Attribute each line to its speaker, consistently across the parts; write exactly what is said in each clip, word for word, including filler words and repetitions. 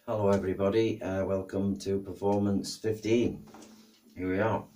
Speaker 1: Hello everybody, uh, welcome to performance fifteen. Here we are.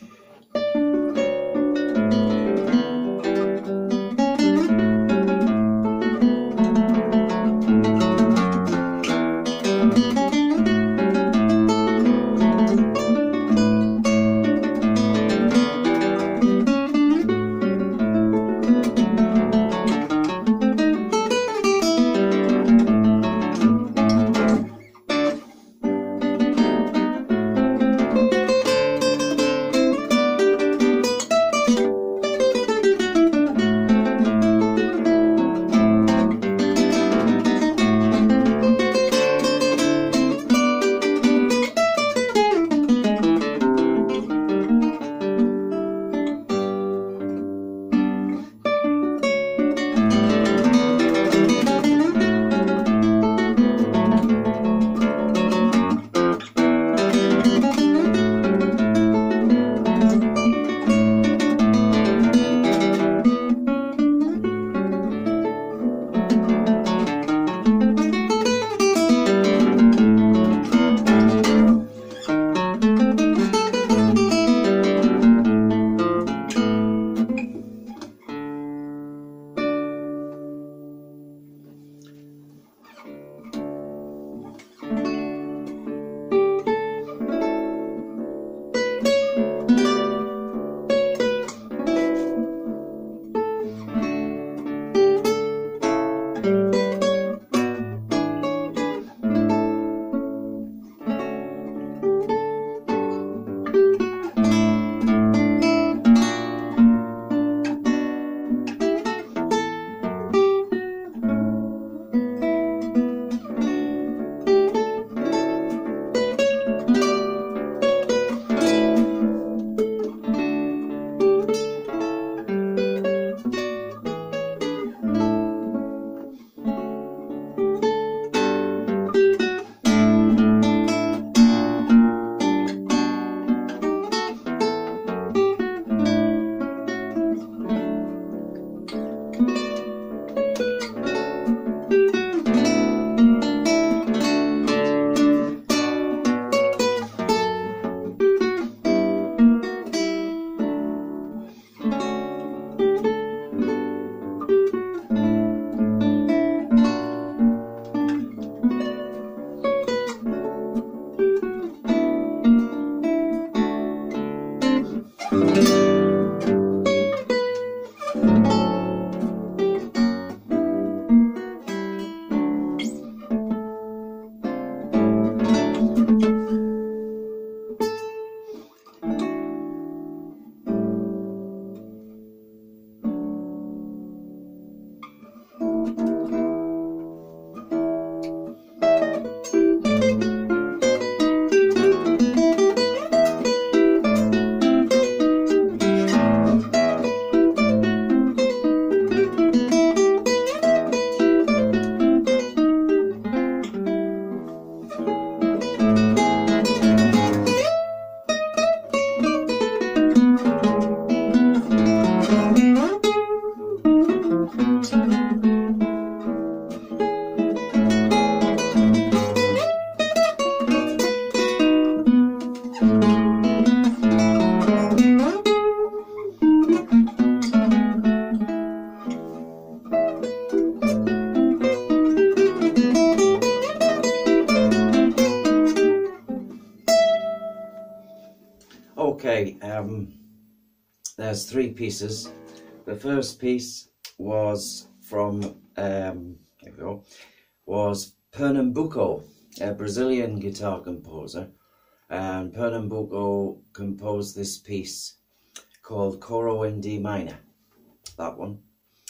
Speaker 1: Okay, um, there's three pieces. The first piece was from, um, there we go, was Pernambuco, a Brazilian guitar composer. And Pernambuco composed this piece called Coro in D minor, that one.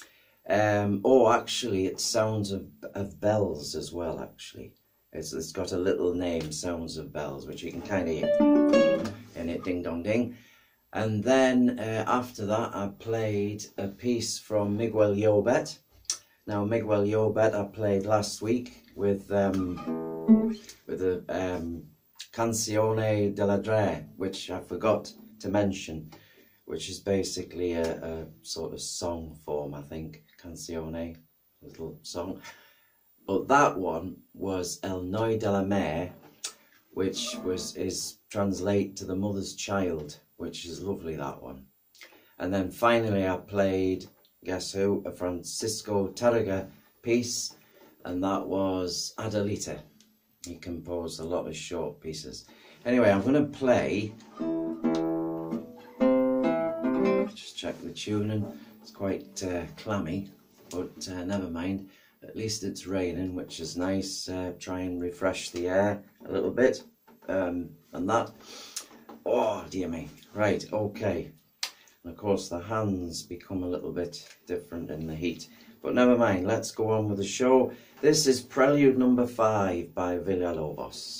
Speaker 1: Um, oh, actually, it sounds of, of bells as well, actually. It's, it's got a little name, Sounds of Bells, which you can kind of hear in it, ding dong ding. And then uh, after that, I played a piece from Miguel Llobet. Now, Miguel Llobet I played last week with um, with a um, Canzone della Dre, which I forgot to mention, which is basically a, a sort of song form, I think. Canzone, little song. But that one was El Noi de la Mer, which was is translate to the mother's child, which is lovely, that one. And then finally I played, guess who, a Francisco Tárrega piece, and that was Adelita. He composed a lot of short pieces. Anyway, I'm going to play, just check the tuning, it's quite uh, clammy, but uh, never mind. At least it's raining, which is nice. Uh, try and refresh the air a little bit, um, and that. Oh dear me. Right, okay. And of course the hands become a little bit different in the heat, but never mind. Let's go on with the show. This is Prelude number five by Villalobos.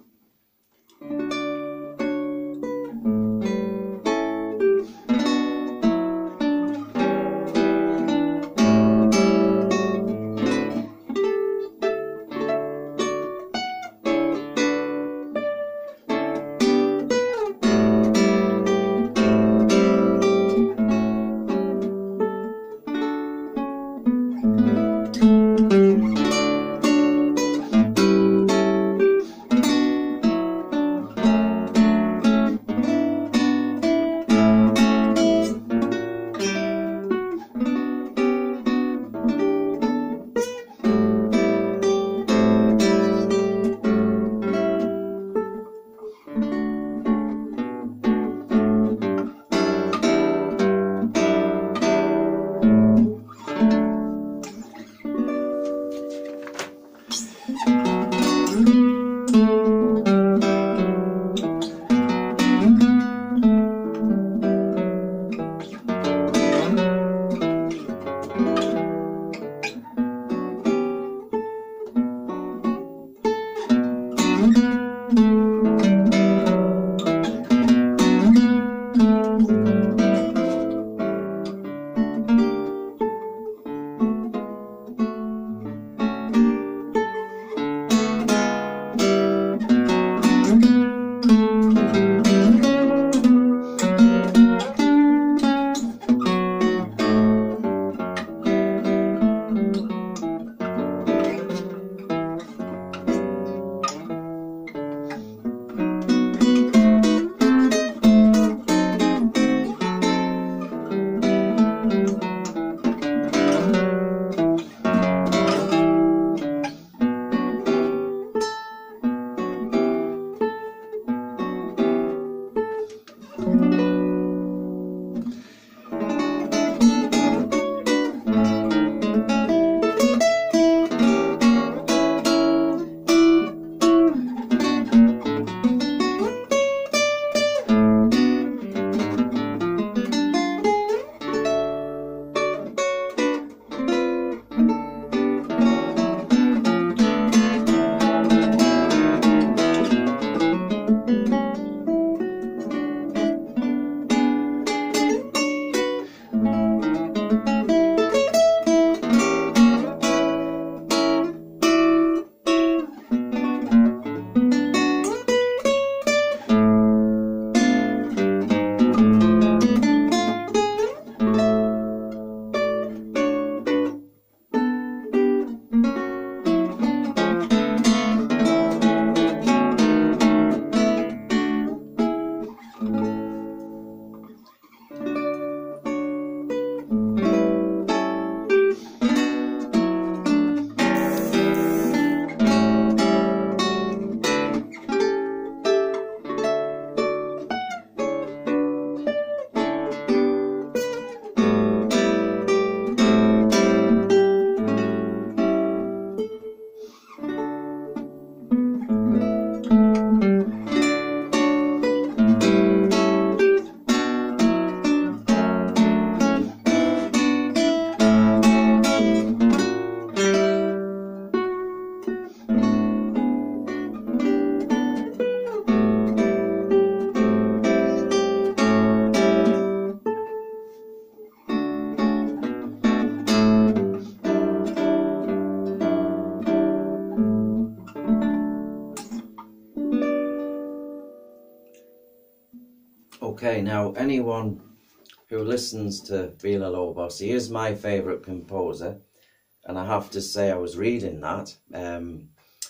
Speaker 1: Okay, now anyone who listens to Villalobos, he is my favourite composer, and I have to say I was reading that. Um,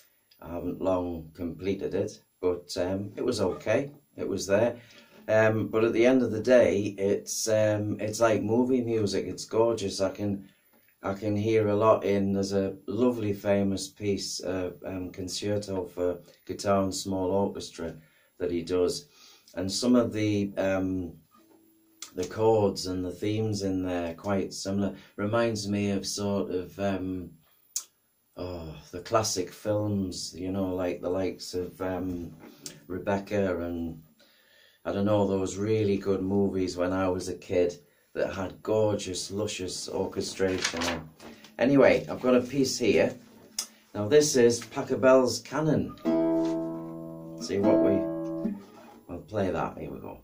Speaker 1: I haven't long completed it, but um, it was okay. It was there. Um, but at the end of the day, it's um, it's like movie music. It's gorgeous. I can I can hear a lot in. There's a lovely famous piece, uh, um, concerto for guitar and small orchestra that he does, and some of the um, the chords and the themes in there are quite similar. Reminds me of sort of um, oh the classic films, you know, like the likes of um, Rebecca and I don't know, those really good movies when I was a kid that had gorgeous, luscious orchestration. Anyway, I've got a piece here. Now this is Pachelbel's Canon. See what we... I'll play that. Here we go.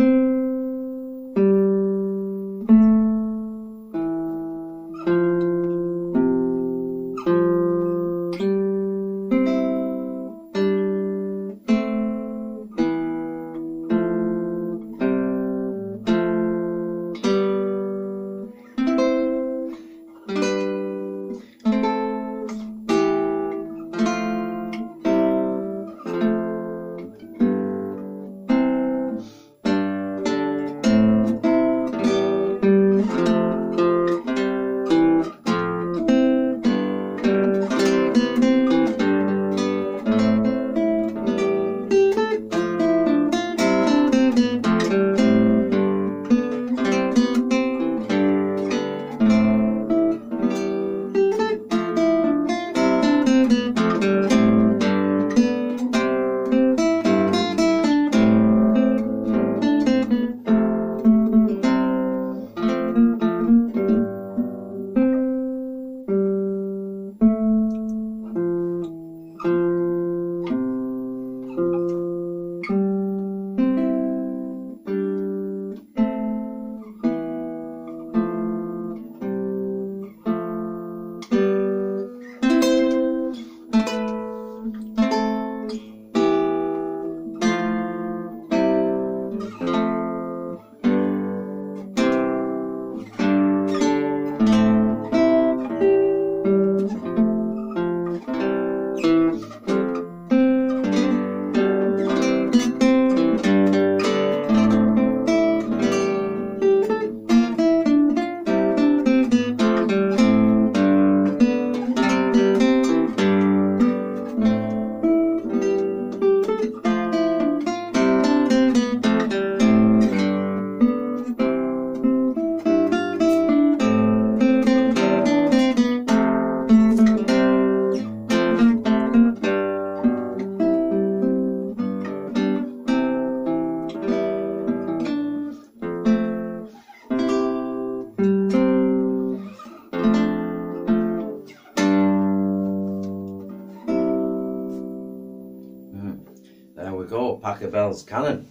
Speaker 1: Pachelbel's Canon.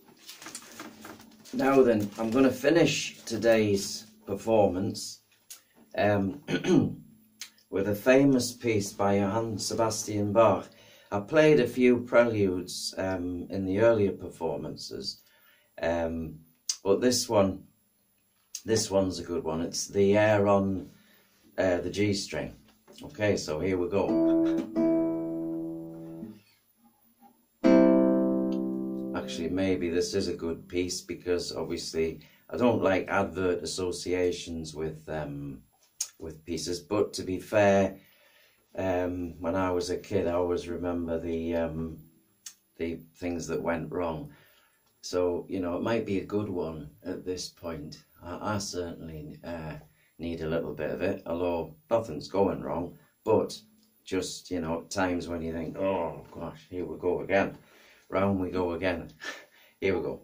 Speaker 1: Now then, I'm going to finish today's performance um, with a famous piece by Johann Sebastian Bach. I played a few preludes um, in the earlier performances, um, but this one, this one's a good one. It's the air on uh, the G string. Okay, so here we go. Actually, maybe this is a good piece because obviously I don't like advert associations with um, with pieces. But to be fair, um, when I was a kid, I always remember the um, the things that went wrong. So you know, it might be a good one at this point. I, I certainly uh, need a little bit of it, although nothing's going wrong. But just you know, times when you think, oh gosh, here we go again. Round we go again. Here we go.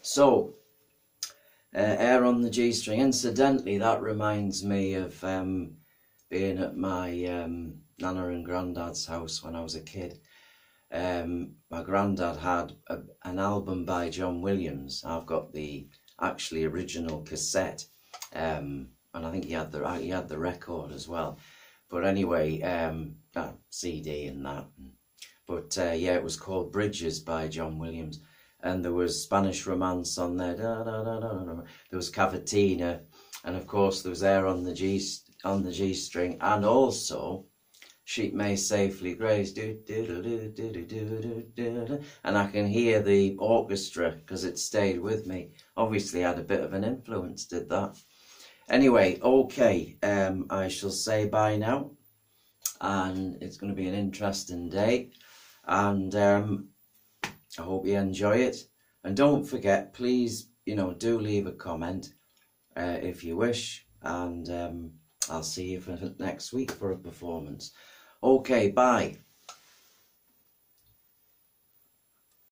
Speaker 1: So, uh, Air on the G String. Incidentally, that reminds me of um, being at my um, Nana and Grandad's house when I was a kid. Um, my granddad had a, an album by John Williams. I've got the actually original cassette, um, and I think he had the he had the record as well. But anyway, um, uh, C D and that. But uh, yeah, it was called Bridges by John Williams, and there was Spanish Romance on there. Da, da, da, da, da. There was Cavatina, and of course there was Air on the G on the G String, and also Sheep May Safely Graze, do, do, do, do, do, do, do, do, do. And I can hear the orchestra because it stayed with me. Obviously had a bit of an influence, did that. Anyway, okay, um, I shall say bye now, and it's going to be an interesting day, and um, I hope you enjoy it. And don't forget, please, you know, do leave a comment uh, if you wish, and um, I'll see you for next week for a performance. Okay, bye.